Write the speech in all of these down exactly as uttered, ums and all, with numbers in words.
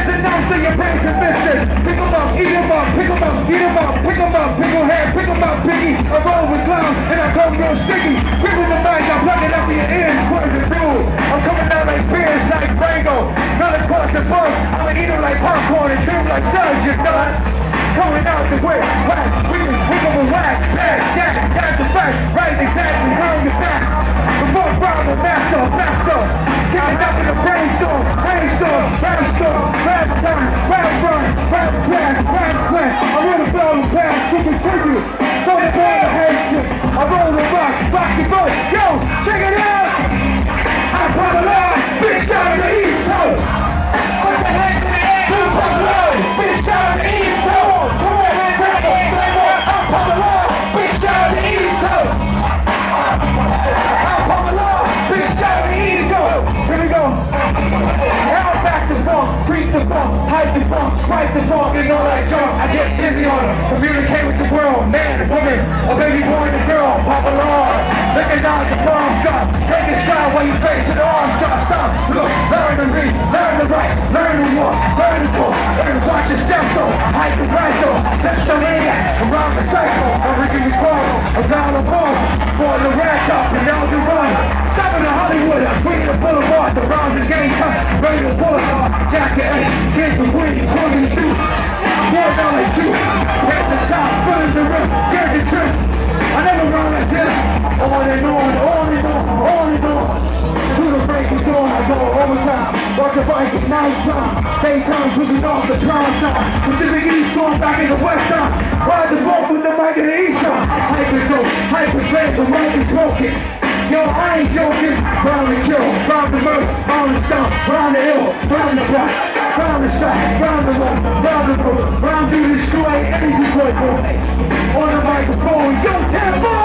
There's a nose so your parents are missing. Pick 'em up, eat 'em up, pick 'em up, eat 'em up, pick 'em up, pickle head, pick 'em up, piggy. I roll with clowns and I come real sticky. Ripping the mic, I'm plugging up in your ears, poison fuel. I'm coming out like beers, like Rango. Not across the boat, I'ma eat 'em like popcorn and treat 'em like surgeon nuts. Coming out the way, whack, we we go with whack, bad, jack, that's the fact, right, exactly, how you back. Before problem, master, master, getting up in the brainstorm, brainstorm, brainstorm, rap time, rap run, rap class, rap class. I wanna blow the past to continue, don't fall the hate you. I roll the rock, rock the boat, yo, check it out. I'm Pablo, big shot on the East Coast. Put your hands in the air, I'm Pablo, big shot on the East Coast. Put your hands in the air, I'm Pablo, big shot on the East Coast. I'm Pablo, big shot on the East Coast. Here we go. Now I'm back to funk, freak the funk, hype the funk, swipe the funk, and all that junk. I get busy on it, communicate with the world, man and woman, a baby boy and a girl, Papa Lars. Looking down at the palm shop, take a shot while you face it all, stop, stop. Look, learn to read, learn to write, learn to walk, learn to talk, learn to watch your steps though, hype the right though, touch the maniac, around the cycle, originally quarrel, around the ball, for the rat top, and down the run. Stop in the Hollywood, I'm swinging the boulevard, the rounds is game time, ready to pull it off, jacket ace, kid the wind, pulling the dude, boy down like you, at the top, filling the rim, get the trip. I never run like this, on and on, on and on, on and on. To the break of dawn, I go overtime. Watch the bike at night time. Daytime switching off the prime time. Pacific East going back in the west time. Ride the boat with the mic in the east time. Hyper dope, hyper fast, the mic is smoking. Yo, I ain't joking. Round the kill, round the murder, round the stump, round the hill, round the block, round the shot, round the road, round the road, round the destroy, any Detroit boy. On the microphone, yo, Tempo!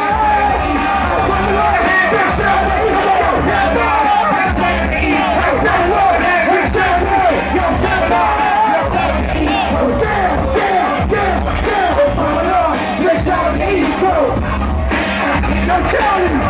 What's the line? Big shot, yo, Tempo! Big shot, East Coast, Tempo! Big shot, yo, Tempo! East Coast, damn, damn, damn, damn! Oh my Lord, big shot, East Coast! Yo, Kelly!